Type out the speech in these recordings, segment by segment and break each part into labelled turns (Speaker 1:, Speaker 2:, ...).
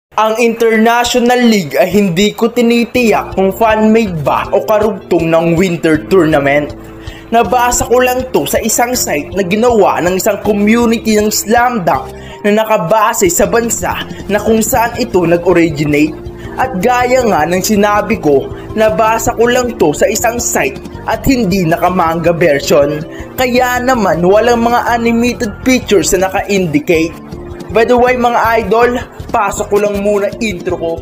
Speaker 1: Ang International League ay hindi ko tinitiyak kung fan-made ba o karugtong ng winter tournament. Nabasa ko lang to sa isang site na ginawa ng isang community ng slam dunk na nakabase sa bansa na kung saan ito nag-originate. At gaya nga ng sinabi ko, nabasa ko lang to sa isang site at hindi nakamanga version. Kaya naman walang mga animated pictures na naka-indicate. By the way mga idol, pasok ko lang muna intro ko.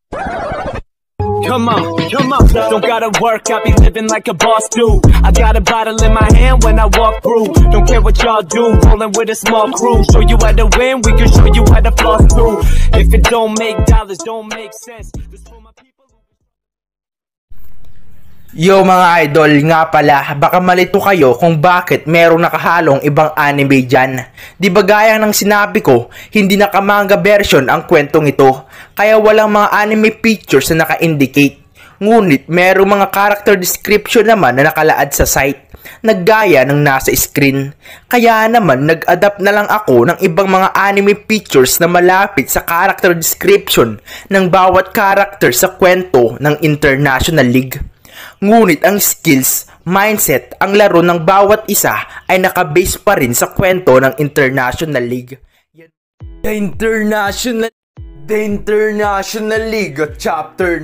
Speaker 2: Come on, don't gotta work, I be living like a boss do. I got a bottle in my hand when I walk through. Don't care what y'all do, rolling with a small crew. Show you how to win, we can show you how to floss through. If it don't make dollars, don't make sense.
Speaker 1: Yo mga idol, nga pala, baka malito kayo kung bakit merong nakahalong ibang anime dyan. Di ba gaya ng sinabi ko, hindi nakamanga version ang kwentong ito, kaya walang mga anime pictures na naka-indicate. Ngunit merong mga character description naman na nakalaad sa site, naggaya ng nasa screen. Kaya naman nag-adapt na lang ako ng ibang mga anime pictures na malapit sa character description ng bawat character sa kwento ng International League. Ngunit ang skills, mindset, ang laro ng bawat isa ay nakabase pa rin sa kwento ng International League. The International League Chapter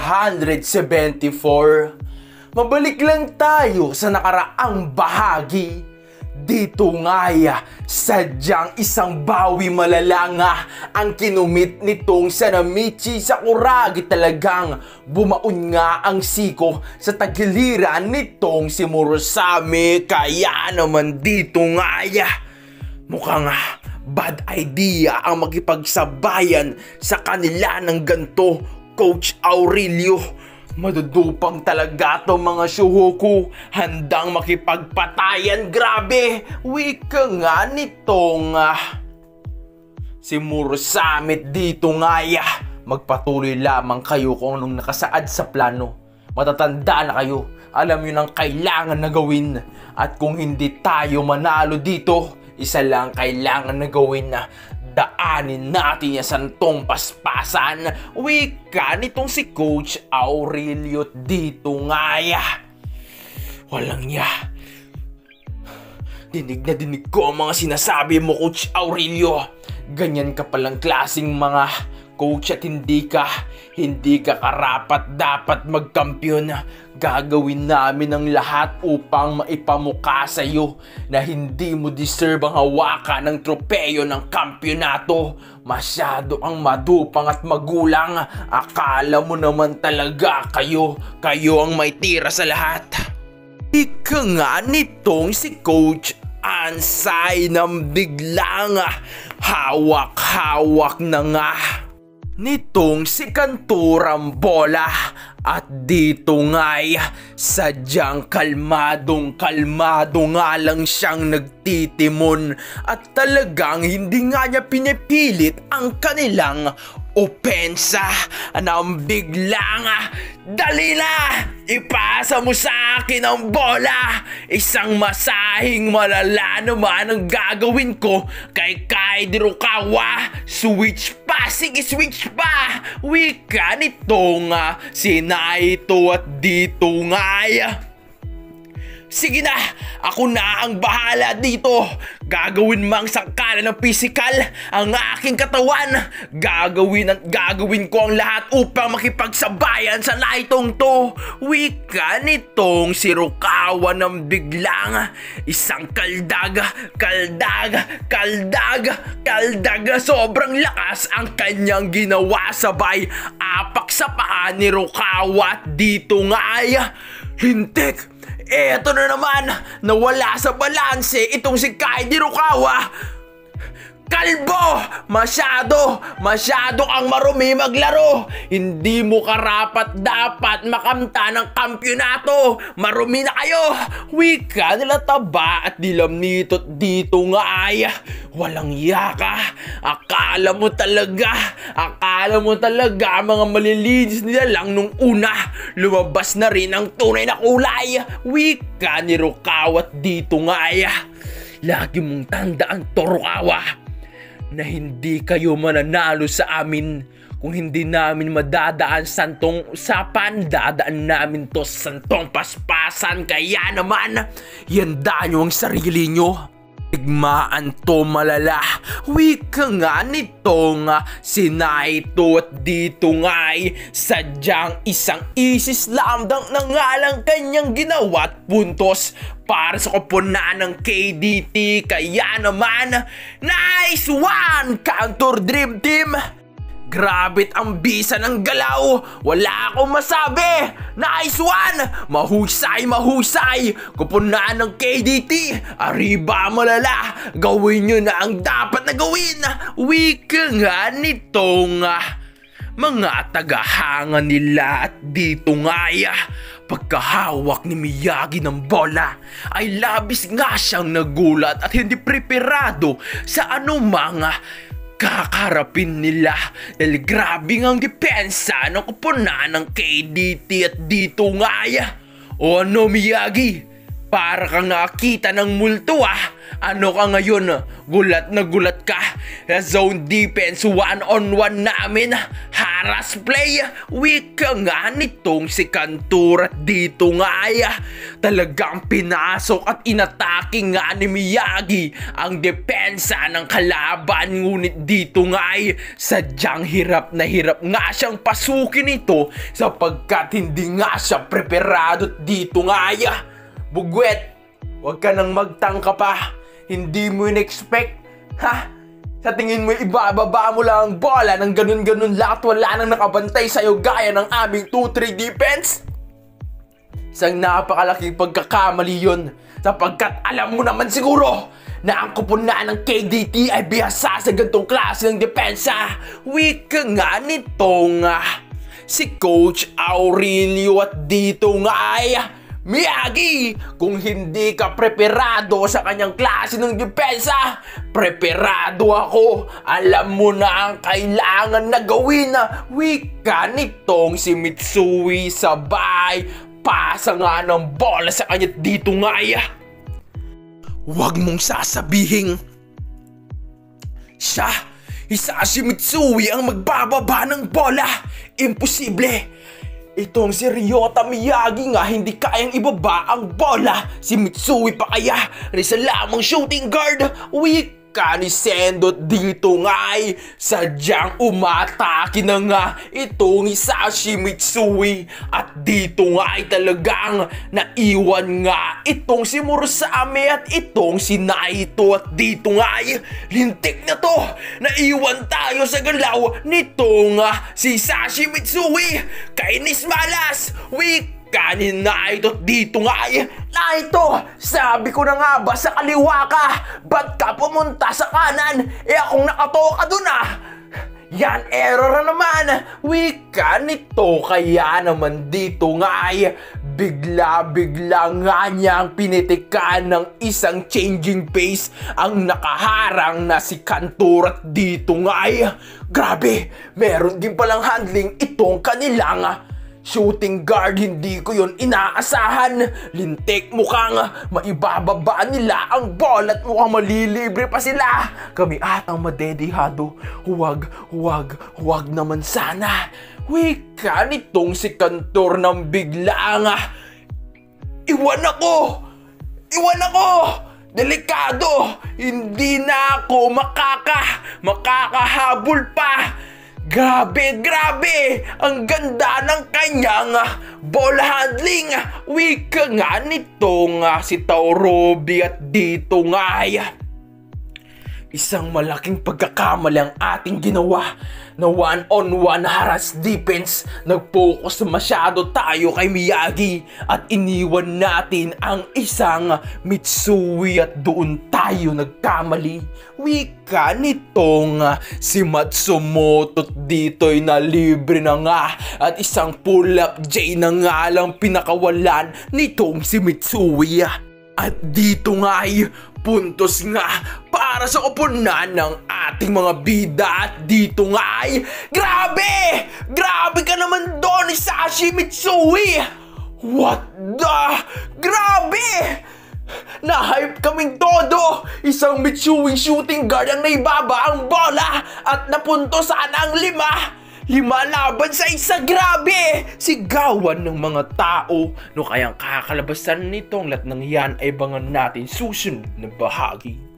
Speaker 1: 974. Mabalik lang tayo sa nakaraang bahagi. Dito nga sadyang isang bawi malalanga ang kinumit nitong Sanamichi Sakuragi. Talagang bumaon nga ang siko sa tagiliran nitong si Murasame. Kaya naman dito nga mukhang bad idea ang makipagsabayan sa kanila ng ganto, Coach Aurelio. Madudupang talaga to mga Shuhoku, handang makipagpatayan. Grabe, wika nga nitong si Murasame dito nga magpatuloy lamang kayo kung anong nakasaad sa plano. Matatanda na kayo, alam nyo nang kailangan na gawin. At kung hindi tayo manalo dito, isa lang kailangan na gawin na daanin natin yung santong paspasan. Wika nitong si Coach Aurelio dito nga walang Dinig na dinig ko ang mga sinasabi mo, Coach Aurelio. Ganyan ka palang klaseng mga coach at hindi ka karapat dapat magkampiyon. Gagawin namin ang lahat upang maipamukha sa iyo na hindi mo deserve ang hawakan ng tropeyo ng kampyonato. Masyado ang madupang at magulang. Akala mo naman talaga kayo ang may tira sa lahat. Ika nga nitong si Coach Ansay nang biglang hawak-hawak na nga nitong si Kanturang bola. At dito nga sadyang kalmadong nga lang siyang nagtitimon. At talagang hindi nga niya pinipilit ang kanilang opensa. Nang biglang dali na! Ipasa mo sa akin ang bola! Isang masahing malala naman ang gagawin ko kay Kai Dirukawa. Switch pa! Sige, switch pa! Wika nitong si Naito at dito nga sige na! Ako na ang bahala dito! Gagawin mang sangkala ng pisikal ang aking katawan. Gagawin ko ang lahat upang makipagsabayan sa Naitong to. Wika nitong si Rukawa ng biglang isang kaldag. Sobrang lakas ang kanyang ginawa, sabay apak sa paa ni Rukawa. Dito nga hintik. Eto na naman, nawala sa balanse itong si Kai Dirukawa. Kalbo! Masyado kang marumi maglaro. Hindi mo karapat dapat makamta ng kampyonato. Marumi na kayo. Wika nila Taba at Dilam Nito dito nga walang yaka. Akala mo talaga mga malilinis nila lang nung una. Lumabas na rin ang tunay na kulay. Wika ni Rukawa dito nga lagi mong tandaan to, Rukawa, na hindi kayo mananalo sa amin Kung hindi namin madadaan santong usapan, dadaan namin to sa santong paspasan. Kaya naman, yanda nyo ang sarili nyo. Tigmaan to malala, wika nga nitong Sinaito at dito nga'y sadyang isang isis lamdang na nga lang kanyang ginawa at puntos para sa koponan ng KDT. Kaya naman, nice one, Kantor Dream Team! Grabe't ang bisa ng galaw, wala akong masabi. Nice one! Mahusay, mahusay. Kupunan ng KDT, arriba malala. Gawin nyo na ang dapat na gawin. Wika nga nitong mga tagahanga nila. At dito nga pagkahawak ni Miyagi ng bola ay labis nga siyang nagulat at hindi preparado sa anumang kakarapin nila. Dahil grabe ang depensa ng kupunan ng KDT. At dito nga o ano Miyagi, para kang nakakita ng multo Ano ka ngayon? Gulat na gulat ka. Zone defense, one-on-one namin. Haras play. Wika nga nitong si Kantor. Dito nga talagang pinasok at inatake nga ni Miyagi ang depensa ng kalaban. Ngunit dito nga sadyang hirap na hirap nga siyang pasukin ito sapagkat hindi nga siya preparado. Dito nga Bugwet, huwag ka nang magtangka pa. Hindi mo in-expect, Sa tingin mo ibababa mo lang ang bola ng ganun-ganun lang at wala nang nakabantay sa'yo gaya ng aming 2-3 defense? Isang napakalaking pagkakamali yun, sapagkat alam mo naman siguro na ang kupunan ng KDT ay bihasa sa gantong klase ng depensa. Wika nga nitong si Coach Aurelio. At dito nga Miyagi, kung hindi ka preparado sa kanyang klase ng depensa, preparado ako. Alam mo na ang kailangan na gawin. Wika nitong si Mitsui. Sabay pasa nga ng bola sa kanya. Dito nga huwag mong sasabihin siya, si Mitsui ang magbababa ng bola. Imposible. Itong si Ryota Miyagi nga hindi kayang ibaba ang bola. Si Mitsui pa kaya? Isa lamang shooting guard. Wika ni Sendo. Dito nga sadyang umatake na nga itong Hisashi Mitsui. At dito nga talagang naiwan nga itong si Murasame at itong si Naito. At dito nga lintik na to. Naiwan tayo sa galaw nitong si Hisashi Mitsui. Kainis malas. Wika ni Naito. Dito nga Naito, sabi ko na nga ba sa kaliwa ka? Ba't ka pumunta sa kanan? Akong nakatoka dun Yan, error na naman. Wika nito. Kaya naman dito nga bigla-bigla nga niyang pinitikan ng isang changing pace ang nakaharang na si Kantor. At dito nga grabe, meron din palang handling itong kanilang shooting guard. Hindi ko yun inaasahan. Lintik, mukhang maibababa nila ang ball at mukhang malilibre pa sila. Kami atang madedihado. Huwag naman sana. Wika nitong si Kantor ng bigla Iwan ako! Delikado! Hindi na ako makakahabol pa! Grabe! Ang ganda ng kanyang ball handling. Wika nga nitong si Taorobi. At dito nga isang malaking pagkakamali ang ating ginawa na one-on-one harass defense. Nag-focus masyado tayo kay Miyagi at iniwan natin ang isang Mitsui at doon tayo nagkamali. Wika nitong si Matsumoto. Dito'y nalibre na nga at isang pull-up J na nga lang pinakawalan nitong si Mitsui. At dito nga puntos nga para sa koponan ng ating mga bida. At dito nga grabe ka naman doon, Hisashi Mitsui. What the? Grabe! Na-hype kaming todo. Isang Mitsui shooting guard ang naibaba ang bola at napunto sana ang 5. 5 laban sa isa, grabe! Sigawan ng mga tao. No kayang kakalabasan nitong lahat ng yan ay bangan natin susunod na bahagi.